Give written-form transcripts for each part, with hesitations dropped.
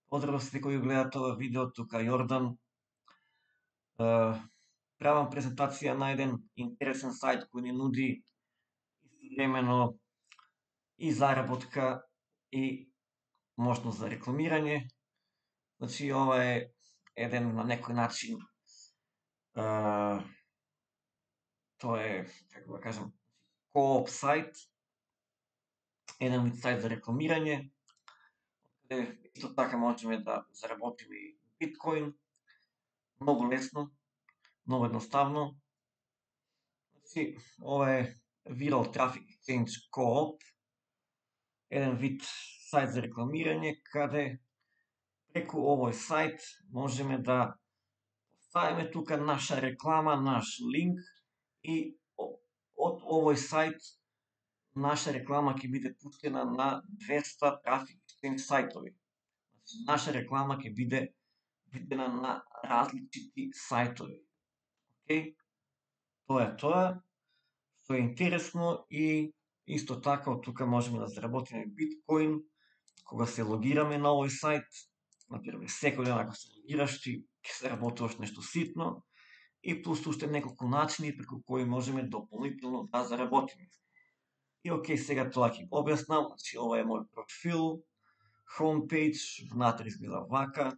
Pozdrav svi koji gledate ovo video, tuka Jordan. Правам презентација на еден интересен сајт кој ни нуди истовремено и заработка и можност за рекламирање. Значи, ова е еден на некој начин, тоа е, како да кажам, кооп сајт, еден вид сајт за рекламирање, каде исто така можеме да заработиме и биткоин, многу лесно, многу едноставно. Значи, ова е Viral Traffic Exchange Co-op, еден вид сајт за рекламирање, каде преку овој сајт можеме да поставиме тука наша реклама, наш линк и од овој сајт наша реклама ќе биде пуштена на 200 Traffic Exchange сајтови. Значи, наша реклама ќе биде видена на различити сајтови. Океј? Тоа е тоа, што е интересно и исто така од тука можеме да заработиме биткоин кога се логираме на овој сајт. Например, секој ден ако се логираш ти ќе се работуваш нешто ситно и плюс уште неколку начини преку кои можеме дополнително да заработиме. И окей, сега тоа ќе го објаснам. Значи, ова е мој профил, homepage, внатре изгледа вака.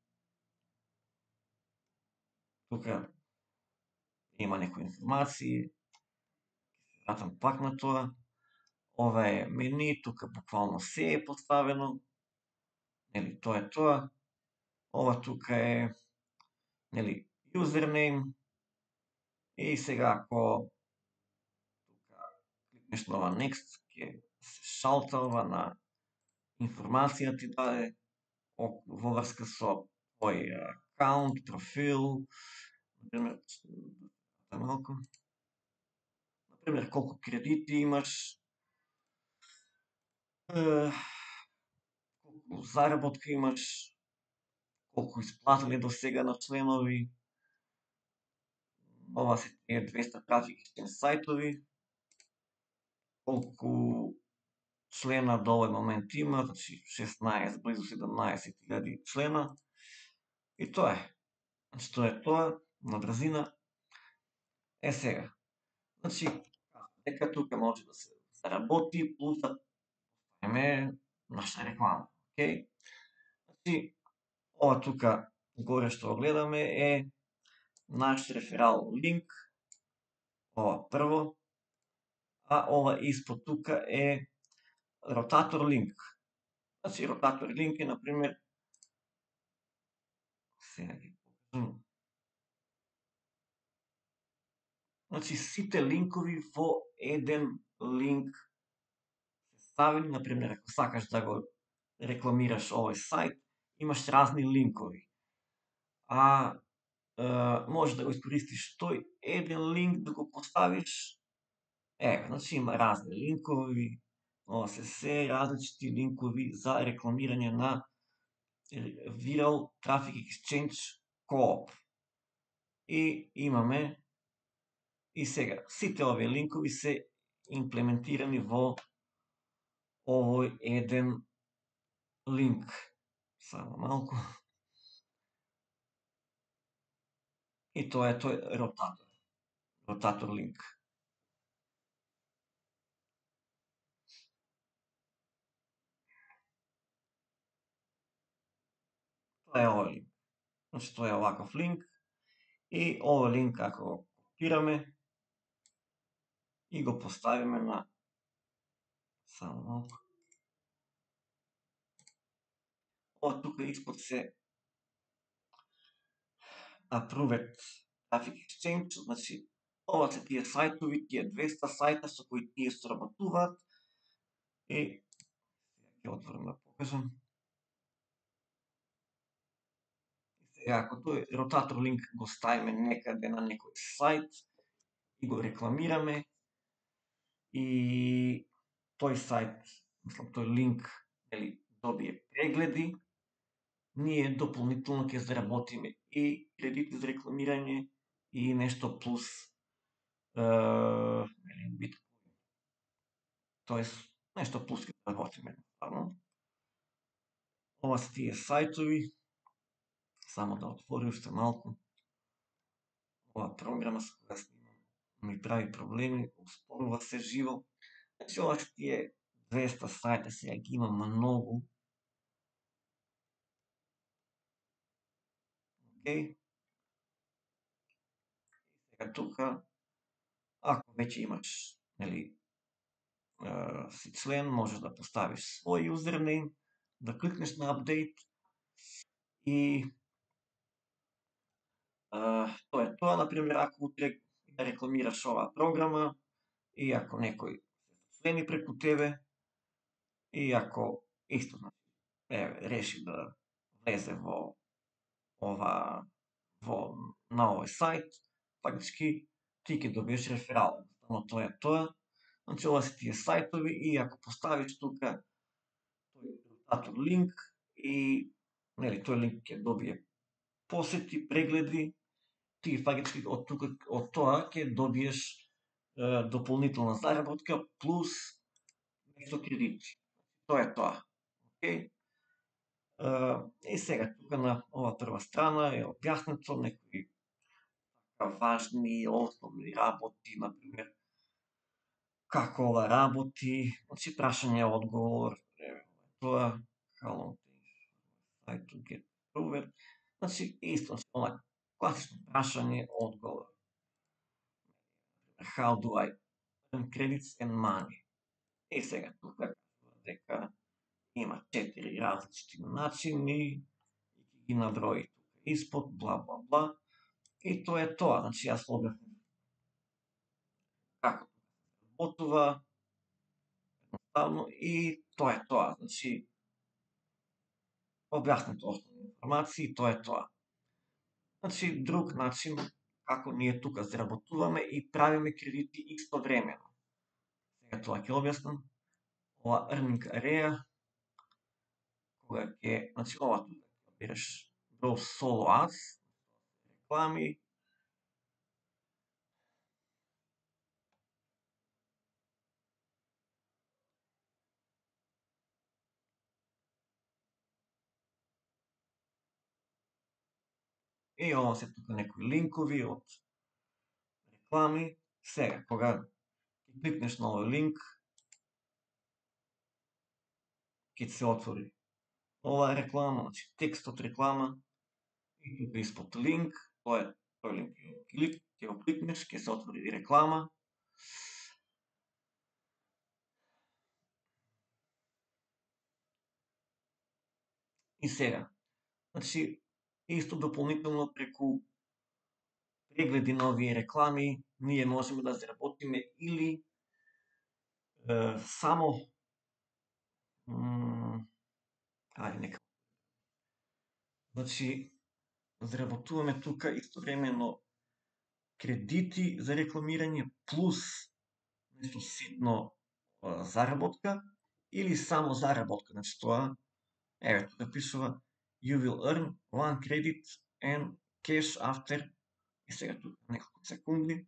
Тука има некои информации, вратам пак на тоа. Ова е мени, тука буквално се е поставено. Нели, тоа е тоа. Ова тука е, нели, username. И сега ако тука кликнеш на ова next, ќе се шалта ова на информација ти даде во врска со твој акаунт, профил, например, малку. Например, колку кредити имаш, колку заработка имаш, колку исплатиле до сега на членови. Ова се тие 200 Traffic Exchange сајтови. Колку члена до овој момент има, значи 16, близу 17.000 члена. И тоа е. Значи, тоа е тоа, на брзина. Е сега. Значи, дека тука може да се заработи, плюс да поставиме наша реклама. Океј? Значи, ова тука горе што гледаме е наш реферал линк, ова прво, а ова испод тука е ротатор линк. Значи, ротатор линк е, например, сега ќе покажам. Значи, сите линкови во еден линк се ставени, например, ако сакаш да го рекламираш овој сајт, имаш разни линкови. А може да го искористиш тој еден линк да го поставиш. Значи има разни линкови, ова се различити линкови за рекламирање на Viral Traffic Exchange Co-op. И имаме и сега, сите овие линкови се имплементирани во овој еден линк. Само малку. И тоа е тој ротатор. Ротатор линк. Тоа е овој линк. Значи, тоа е оваков линк. И овој линк ако го копираме и го поставиме на само малку. Ова тука испод се Approved Traffic Exchange, значи ова се тие сајтови, тие 200 сајта со кои тие соработуваат. И сега ќе отворам да покажам. И сега ако тој ротатор линк го ставиме некаде на некој сајт и го рекламираме и тој сајт, мислам тој линк, нели, добие прегледи, ние дополнително ќе заработиме и кредити за рекламирање и нешто плюс биткоин. Тоест, нешто плюс ќе заработиме. ова се тие сајтови, само да отвори уште малку. Ова програма со која снимам ми прави проблеми, успорува се живо. Значи ова што тие 200 сајта, сега ги има многу. Океј. Сега тука, ако веќе имаш, нели, си член, можеш да поставиш свој юзернейм, да кликнеш на апдейт и тоа е тоа. Например, ако утре да рекламираш оваа програма и ако некој се члени преку тебе и ако исто реши да влезе во ова во на овој сајт, фактички ти ќе добиеш реферал. Но тоа е тоа. Значи ова се тие сајтови и ако поставиш тука тој ротатор линк и нели тој линк ќе добие посети, прегледи, ти фактички од тука од тоа ќе добиеш дополнителна заработка плюс нешто кредити. Тоа е тоа. Океј? И сега тука на ова прва страна е објаснето некои важни основни работи, например како ова работи, значи прашање одговор, тоа how long takes to get approved, значи исто она класично прашање одговор. How do I earn credits and money? И сега тука дека има 4 различити начини и ќе ги наброи тука испод, бла бла бла. И тоа е тоа. Значи јас објаснив како работува едноставно и тоа е тоа. Значи објаснет основни информации, тоа е тоа. Значи друг начин како ние тука заработуваме и правиме кредити истовремено. Сега тоа ќе објаснам. Ова earning area, кога ќе, значи ова тука ќе береш browse solo ads, реклами, и ова се тука некои линкови од реклами. Сега, кога ќе кликнеш на овој линк, ќе се отвори оваа реклама, значи текст од реклама, и тука испод линк, тоа е тој линк, ќе го кликнеш, ќе се отвори реклама. И сега, значи, исто дополнително преку прегледи на овие реклами, ние можеме да заработиме или само ајде нека. Значи, заработуваме тука истовремено кредити за рекламирање плюс нешто ситно заработка или само заработка. Значи тоа, еве тука пишува you will earn one credit and cash after. И сега тука неколку секунди.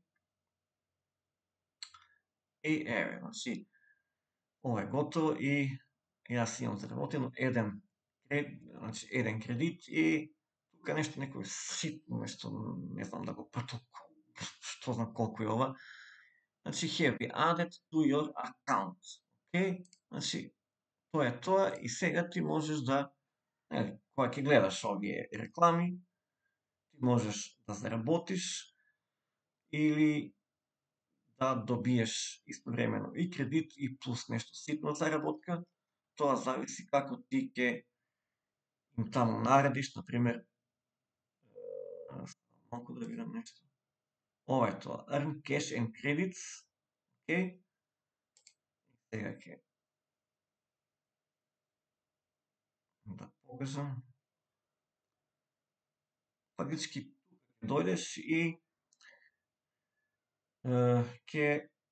И еве, значи ова е готово и јас имам заработено значи еден кредит и тука нешто некој ситно нешто, не знам да го протолкувам, што знам колку е ова. Значи have been added to your account. Океј? Значи тоа е тоа и сега ти можеш да, кога ќе гледаш овие реклами, ти можеш да заработиш или да добиеш истовремено и кредит и плюс нешто ситно заработка. Тоа зависи како ти ќе им таму наредиш, например, малку да видам нешто. Ова е тоа, earn cash and credits, океј. Сега ќе да покажам. Фактички ќе дојдеш и ќе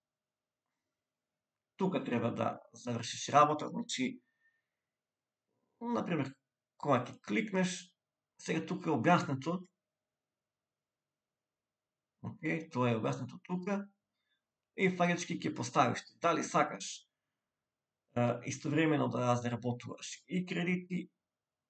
тука треба да завршиш работа, значи например, кога ќе кликнеш, сега тука е објаснето, океј, тоа е објаснето тука, и фактички ќе поставиш дали сакаш истовремено да заработуваш и кредити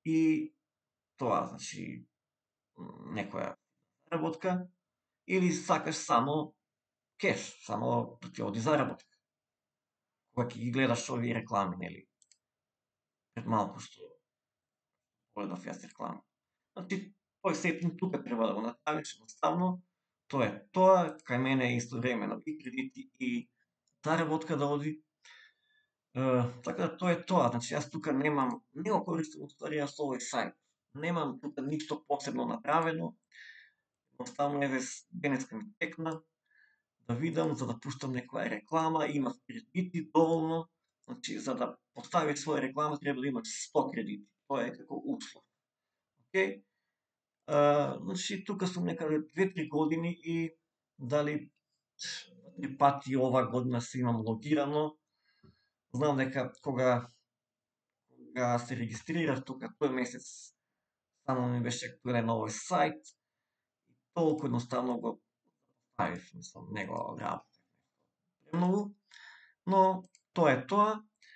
и тоа, значи, некоја заработка, или сакаш само кеш, само да ти оди заработка. Кога ќе ги гледаш овие реклами, нели? Пред малку што погледнав јас реклама. Значи, тој сетинг тука треба да го направиш едноставно. Тоа е тоа, кај мене е истовремено и кредити и заработка да оди. Така да тоа е тоа. Значи, јас тука не го користам уствари јас овој сајт. Немам тука ништо посебно направено. Едноставно еве денеска ми текна да видам за да пуштам некоја реклама, имав кредити доволно. Значи, за да поставиш своја реклама треба да имаш 100 кредити. Тоа е како услов. Океј? Значи, тука сум некаде 2-3 години и дали 3 пати ова година се имам логирано. Знам дека кога се регистрирав тука тој месец, само ми беше актуелен овој сајт, толку едноставно го ставив, мислам, не го работев премногу, но тоа е тоа.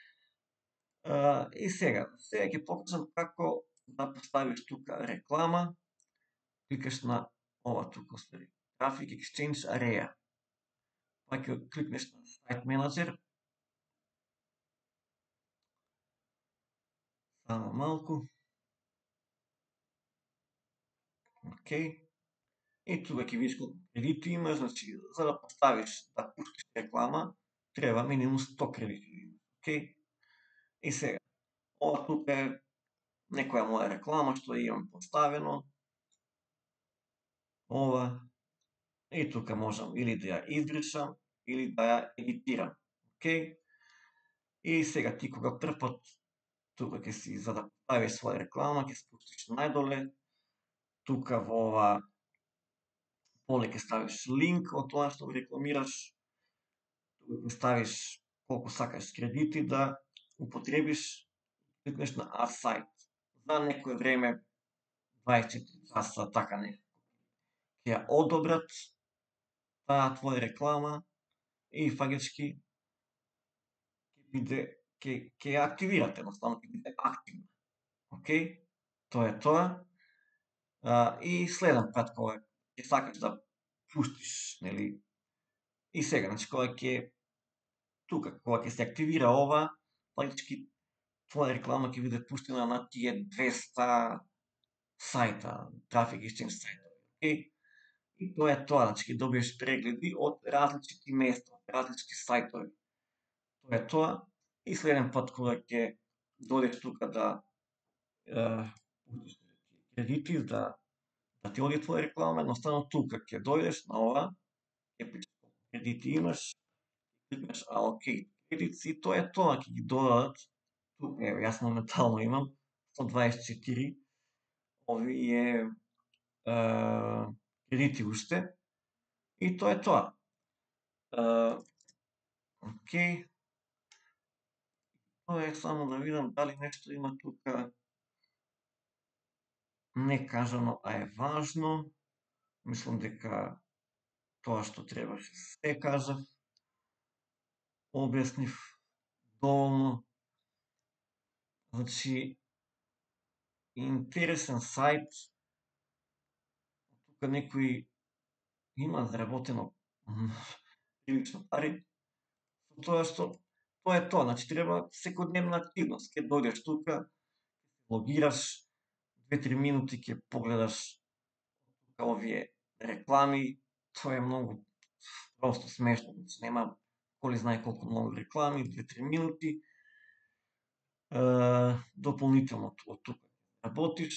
И сега ќе покажам како да поставиш тука реклама. Кликаш на ова тука, остави Traffic Exchange Area. Па ќе кликнеш на Site Manager. Само малку. Океј. И тука ќе видиш колку кредити имаш, значи за да поставиш, да пуштиш реклама, треба минимум 100 кредити. Океј? И сега, ова тука е некоја моја реклама што ја имам поставено. Ова. И тука можам или да ја избришам, или да ја едитирам. Океј? И сега ти кога прв пат тука ќе си, за да поставиш своја реклама, ќе спуштиш најдоле, тука во ова поле ќе ставиш линк од тоа што го рекламираш, тука ќе ставиш колку сакаш кредити да употребиш, кликнеш на Add Site. За некое време, 24 часа, така некако, ќе ја одобрат таа твоја реклама и фактички ќе ја активирате, едноставно ќе биде активна. Океј? Тоа е тоа. И следен пат кога ќе сакаш да пуштиш, нели? И сега, значи кога ќе се активира ова, фактички твоја реклама ќе биде пуштена на тие 200 сајта, Traffic Exchange сајта. Океј? И тоа е тоа, значи ќе добиеш прегледи од различити места, од различити сајтови. Тоа е тоа. И следен пат кога ќе дојдеш тука да пуштиш кредити, да ти оди твоја реклама, едноставно тука ќе дојдеш на ова, ќе пишеш колку кредити имаш, кликнеш Allocate Credits и тоа е тоа, ќе ги додадат. Тука, ево, јас моментално имам 124 овие кредити уште. И тоа е тоа. Океј. Тоа е, само да видам дали нешто има тука не кажано, а е важно. Мислам дека тоа што требаше се кажав, објаснив доволно. Значи, интересен сајт. Тука некои има заработено прилично пари. Со тоа што тоа е тоа, значи треба секојдневна активност. Ке дојдеш тука, логираш, 2-3 минути ќе погледаш овие реклами, тоа е многу просто смешно, значи нема коли знае колку многу реклами, 2-3 минути. Дополнително од тука работиш.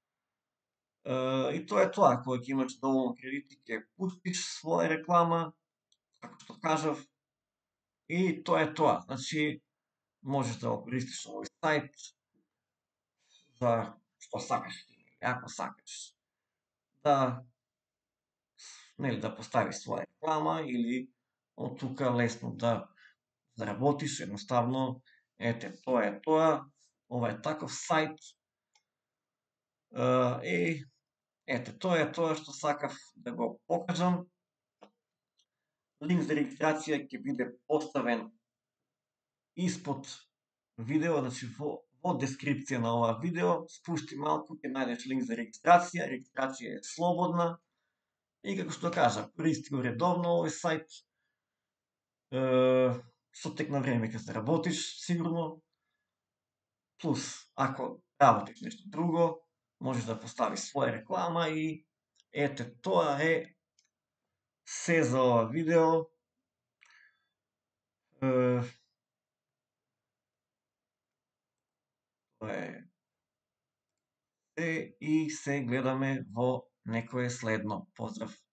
И тоа е тоа, кога ќе имаш доволно кредити, ќе пуштиш своја реклама, како што кажав, и тоа е тоа. Значи, можеш да го користиш овој сајт за што сакаш ти, ако сакаш да, нели, да поставиш своја реклама или од тука лесно да заработиш, едноставно, ете, тоа е тоа, ова е таков сајт. И ете, тоа е тоа што сакав да го покажам. Линк за регистрација ќе биде поставен испод видео, значи во во дескрипција на ова видео спусти малку, ќе најдеш линк за регистрација. Регистрација е слободна и како што кажа, користи го редовно овој сајт. Со тек на време ќе заработиш сигурно. Плюс, ако работиш нешто друго, можеш да поставиш своја реклама и ете, тоа е се за ова видео. Тоа е се и се гледаме во некое следно. Поздрав!